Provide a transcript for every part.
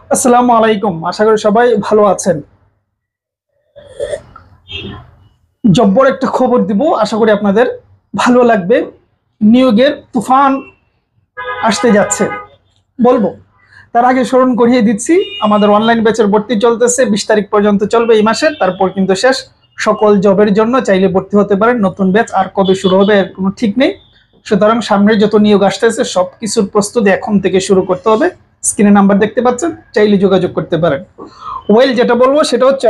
আসসালামু আলাইকুম, আশা করি সবাই ভালো আছেন। জব্বর একটা খবর দিব, আশা করি আপনাদের ভালো লাগবে। নিয়োগের তুফান আসতে যাচ্ছে বলবো। তার আগে স্মরণ করিয়ে দিচ্ছি, আমাদের অনলাইন ব্যাচের ভর্তি চলতেছে, 20 তারিখ পর্যন্ত চলবে এই মাসের, তারপর কিন্তু শেষ। সকল জবের জন্য চাইলে ভর্তি হতে পারেন। নতুন ব্যাচ আর কবে শুরু হবে এর কোনো ঠিক নেই। সুতরাং সামনের যত নিয়োগ আসতেছে সবকিছুর প্রস্তুতি এখন থেকে শুরু করতে হবে। স্ক্রিনে নাম্বার দেখতে পাচ্ছেন, চাইলে যোগাযোগ করতে পারেন। ওয়েল, যেটা বলবো সেটা হচ্ছে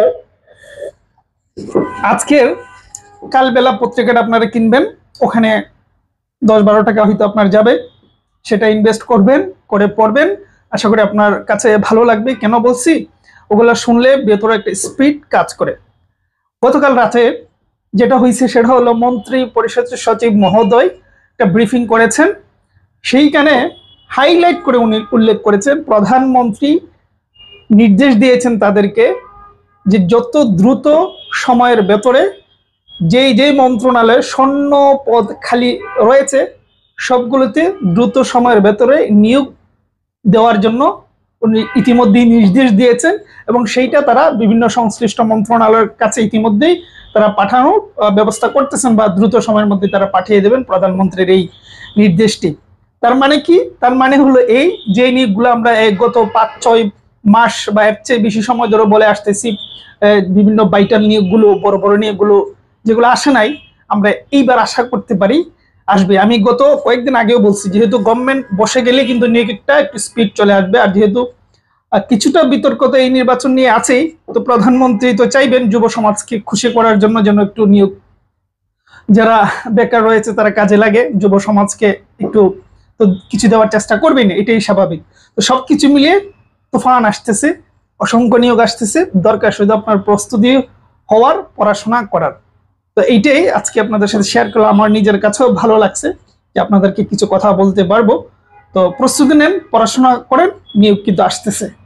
আজকের কালবেলা পত্রিকাটা আপনারা কিনবেন, ওখানে 10-12 টাকা হয়তো আপনার যাবে, সেটা ইনভেস্ট করবেন, করে পড়বেন। আশা করি আপনার কাছে ভালো লাগবে। কেন বলছি, ওগুলো শুনলে ভেতরে একটা স্পিড কাজ করে। গতকাল রাতে যেটা হয়েছে সেটা হলো, মন্ত্রী পরিষদের সচিব মহোদয় একটা ব্রিফিং করেছেন। সেইখানে হাইলাইট করে উনি উল্লেখ করেছেন, প্রধানমন্ত্রী নির্দেশ দিয়েছেন তাদেরকে যে যত দ্রুত সময়ের ভেতরে যেই যেই মন্ত্রণালয়ে শূন্য পদ খালি রয়েছে সবগুলোতে দ্রুত সময়ের ভেতরে নিয়োগ দেওয়ার জন্য উনি ইতিমধ্যেই নির্দেশ দিয়েছেন, এবং সেইটা তারা বিভিন্ন সংশ্লিষ্ট মন্ত্রণালয়ের কাছে ইতিমধ্যেই তারা পাঠানোর ব্যবস্থা করতেছেন, বা দ্রুত সময়ের মধ্যে তারা পাঠিয়ে দেবেন প্রধানমন্ত্রীর এই নির্দেশটি। তার মানে কি? তার মানে হলো এই যে নিয়োগগুলো আমরা গত 5-6 মাস বা এর চেয়ে বেশি সময় ধরে বলে আসতেছি, বিভিন্ন ভাইটাল নিয়োগগুলো, বড় বড় নিয়োগগুলো যেগুলো আসে নাই, আমরা এইবার আশা করতে পারি আসবে। আমি গত কয়েকদিন আগেও বলছি, যেহেতু গভর্নমেন্ট বসে গেলে কিন্তু নিয়োগটা একটু স্পিড চলে আসবে। আর যেহেতু কিছুটা বিতর্ক তো এই নির্বাচন নিয়ে আছেই, তো প্রধানমন্ত্রী তো চাইবেন যুব সমাজকে খুশি করার জন্য যেন একটু নিয়োগ, যারা বেকার রয়েছে তারা কাজে লাগে, যুব সমাজকে একটু তো কিছু দেওয়ার চেষ্টা করবেন, এটাই স্বাভাবিক। তো সবকিছু মিলিয়ে তুফান আসতেছে, অসংখ্য নিয়োগ আসতেছে, দরকার শুধু আপনার প্রস্তুতি হওয়ার, পড়াশোনা করার। তো এইটাই আজকে আপনাদের সাথে শেয়ার করলাম। আমার নিজের কাছেও ভালো লাগছে যে আপনাদেরকে কিছু কথা বলতে পারবো। তো প্রস্তুতি নেন, পড়াশোনা করেন, নিয়োগ কিন্তু আসতেছে।